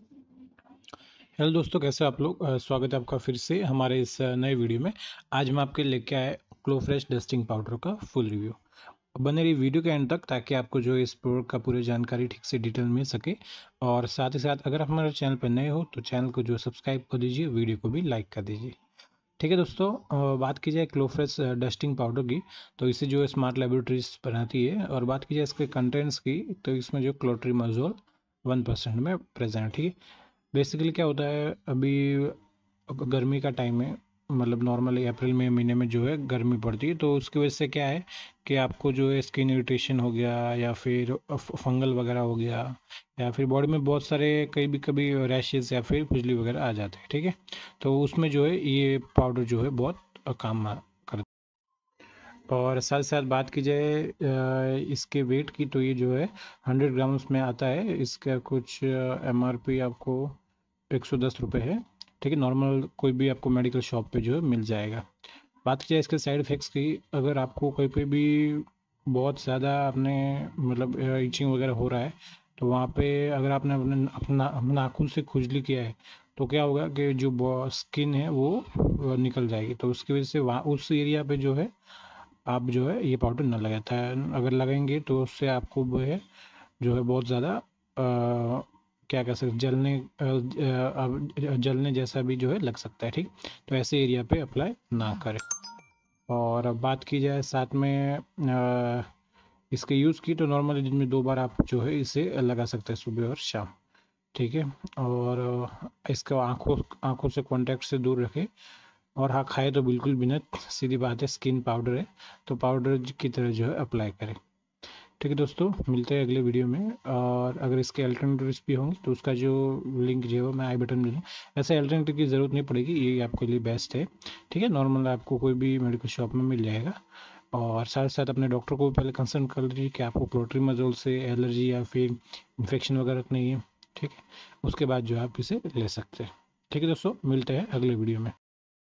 Hello दोस्तों, कैसे आप लोग। स्वागत है आपका फिर से हमारे इस नए वीडियो में। आज हम आपके लेके आए क्लोफ्रेश डस्टिंग पाउडर का फुल रिव्यू। बने रही वीडियो के एंड तक ताकि आपको जो है इस प्रोडक्ट का पूरी जानकारी ठीक से डिटेल मिल सके। और साथ ही साथ अगर आप हमारे चैनल पर नए हो तो चैनल को जो सब्सक्राइब कर दीजिए, वीडियो को भी लाइक कर दीजिए। ठीक है दोस्तों, बात की जाए क्लोफ्रेश डस्टिंग पाउडर की, तो इसे जो है स्मार्ट लेबोरेटरीज बनाती है। और बात की जाए इसके कंटेंट्स की, तो इसमें जो क्लोट्रीमाजोल 1% में प्रेजेंट है। ठीक है, बेसिकली क्या होता है, अभी गर्मी का टाइम है, मतलब नॉर्मली अप्रैल में महीने में जो है गर्मी पड़ती है, तो उसकी वजह से क्या है कि आपको जो है स्किन इरिटेशन हो गया या फिर फंगल वगैरह हो गया, या फिर बॉडी में बहुत सारे कभी रैशेज या फिर खुजली वगैरह आ जाते हैं। ठीक है, तो उसमें जो है ये पाउडर जो है बहुत काम करता है। और साथ साथ बात की जाए इसके वेट की, तो ये जो है 100 ग्राम्स में आता है। इसका कुछ MRP आपको 110 रुपये है। ठीक है, नॉर्मल कोई भी आपको मेडिकल शॉप पे जो है मिल जाएगा। बात की जाए इसके साइड इफ़ेक्ट्स की, अगर आपको कोई पे भी बहुत ज़्यादा आपने मतलब इचिंग वगैरह हो रहा है, तो वहाँ पे अगर आपने अपना नाखून से खुजली किया है, तो क्या होगा कि जो स्किन है वो निकल जाएगी। तो उसकी वजह से वहाँ उस एरिया पे जो है आप जो है ये पाउडर न लगाता है। अगर लगाएंगे तो उससे आपको वो है जो है बहुत ज़्यादा क्या कह सकते जलने जैसा भी जो है लग सकता है। ठीक, तो ऐसे एरिया पे अप्लाई ना करें। और अब बात की जाए साथ में इसके यूज़ की, तो नॉर्मली दिन में 2 बार आप जो है इसे लगा सकते हैं, सुबह और शाम। ठीक है, और इसको आँखों से कांटेक्ट से दूर रखें। और हाँ, खाए तो बिल्कुल भी ना, सीधी बात है, स्किन पाउडर है तो पाउडर की तरह जो है अप्लाई करें। ठीक है दोस्तों, मिलते हैं अगले वीडियो में। और अगर इसके अल्टरनेटिव्स भी होंगे तो उसका जो लिंक जो है वो मैं आई बटन में दूँ। ऐसे अल्टरनेटिव की ज़रूरत नहीं पड़ेगी, ये आपके लिए बेस्ट है। ठीक है, नॉर्मल आपको कोई भी मेडिकल शॉप में मिल जाएगा। और साथ साथ अपने डॉक्टर को भी पहले कंसल्ट कर लीजिए कि आपको क्लोट्रीमाजोल से एलर्जी या फिर इन्फेक्शन वगैरह तो नहीं है। ठीक है, उसके बाद जो है आप इसे ले सकते हैं। ठीक है दोस्तों, मिलते हैं अगले वीडियो में।